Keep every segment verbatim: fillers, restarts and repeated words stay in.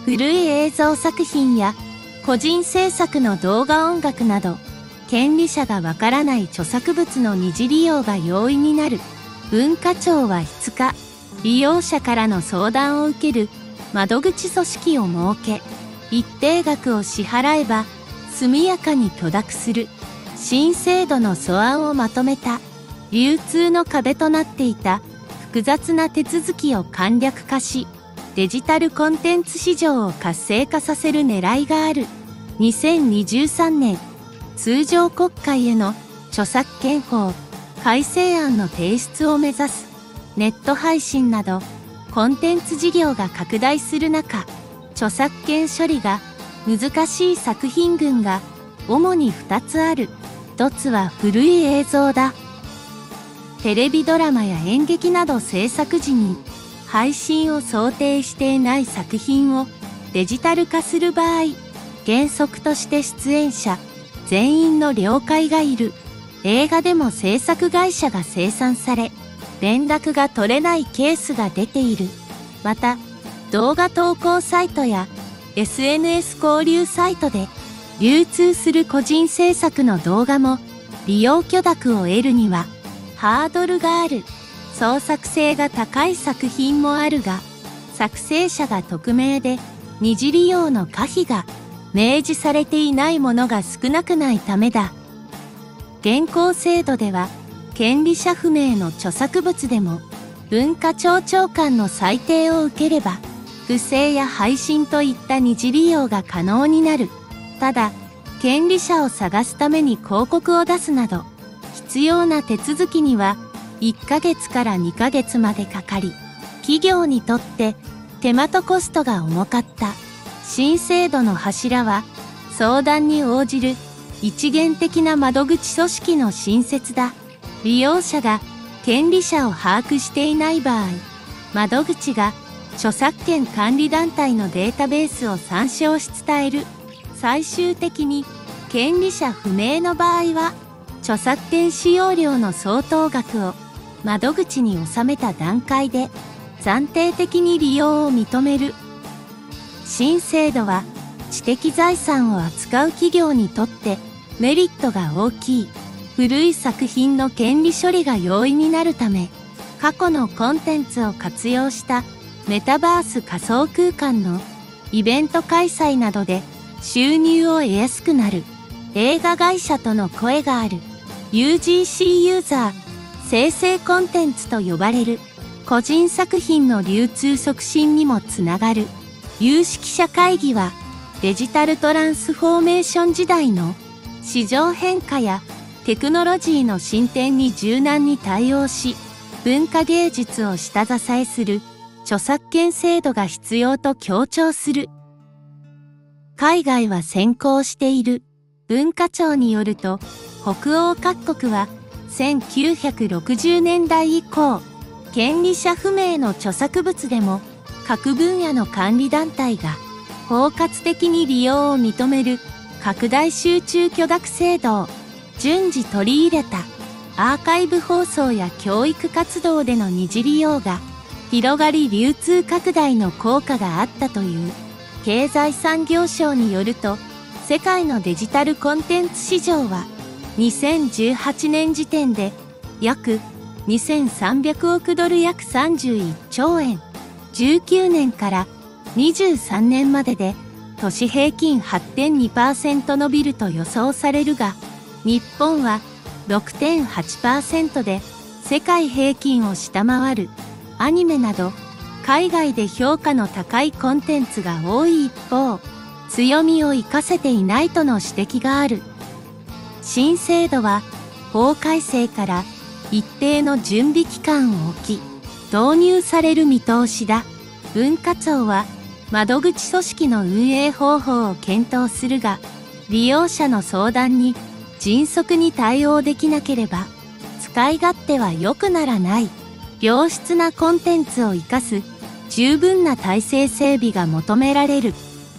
古い映像作品や個人制作の動画音楽など、権利者がわからない著作物の二次利用が容易になる。文化庁はいつか、利用者からの相談を受ける窓口組織を設け、一定額を支払えば速やかに許諾する新制度の素案をまとめた。流通の壁となっていた複雑な手続きを簡略化し、デジタルコンテンツ市場を活性化させる狙いがある。にせんにじゅうさんねん、通常国会への著作権法改正案の提出を目指す。ネット配信などコンテンツ事業が拡大する中、著作権処理が難しい作品群が主にふたつある。ひとつは古い映像だ。テレビドラマや演劇など制作時に配信を想定していない作品をデジタル化する場合、原則として出演者全員の了解がいる。映画でも制作会社が清算され、連絡が取れないケースが出ている。また、動画投稿サイトや エスエヌエス 交流サイトで流通する個人制作の動画も利用許諾を得るにはハードルがある。創作性が高い作品もあるが、作成者が匿名で二次利用の可否が明示されていないものが少なくないためだ。現行制度では、権利者不明の著作物でも文化庁長官の裁定を受ければ、不正や配信といった二次利用が可能になる。ただ、権利者を探すために広告を出すなど、必要な手続きにはいっかげつからにかげつまでかかり、企業にとって手間とコストが重かった。新制度の柱は、相談に応じる一元的な窓口組織の新設だ。利用者が権利者を把握していない場合、窓口が著作権管理団体のデータベースを参照し伝える。最終的に権利者不明の場合は、著作権使用料の相当額を窓口に納めた段階で暫定的に利用を認める。新制度は知的財産を扱う企業にとってメリットが大きい。古い作品の権利処理が容易になるため、過去のコンテンツを活用したメタバース仮想空間のイベント開催などで収入を得やすくなる。映画会社との声がある。ユージーシー ユーザー、生成コンテンツと呼ばれる個人作品の流通促進にもつながる。有識者会議はデジタルトランスフォーメーション時代の市場変化やテクノロジーの進展に柔軟に対応し、文化芸術を下支えする著作権制度が必要と強調する。海外は先行している。文化庁によると、北欧各国はせんきゅうひゃくろくじゅうねんだい以降、権利者不明の著作物でも各分野の管理団体が包括的に利用を認める拡大集中許諾制度を順次取り入れた。アーカイブ放送や教育活動での二次利用が広がり流通拡大の効果があったという。経済産業省によると、世界のデジタルコンテンツ市場はにせんじゅうはちねん時点で約にせんさんびゃくおくドル約さんじゅういっちょうえん、じゅうきゅうねんからにじゅうさんねんまでで年平均 はちてんにパーセント 伸びると予想されるが、日本は ろくてんはちパーセント で世界平均を下回る。アニメなど海外で評価の高いコンテンツが多い一方、強みを生かせていないとの指摘がある。新制度は法改正から一定の準備期間を置き、導入される見通しだ。文化庁は窓口組織の運営方法を検討するが、利用者の相談に迅速に対応できなければ、使い勝手は良くならない。良質なコンテンツを生かす十分な体制整備が求められる。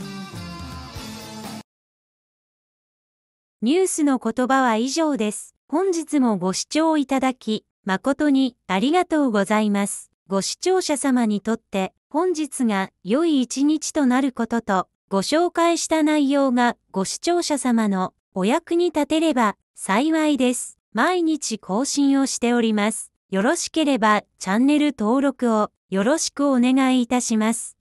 ニュースの言葉は以上です。本日もご視聴いただき、誠にありがとうございます。ご視聴者様にとって本日が良い一日となることと、ご紹介した内容がご視聴者様のお役に立てれば幸いです。毎日更新をしております。よろしければチャンネル登録をよろしくお願いいたします。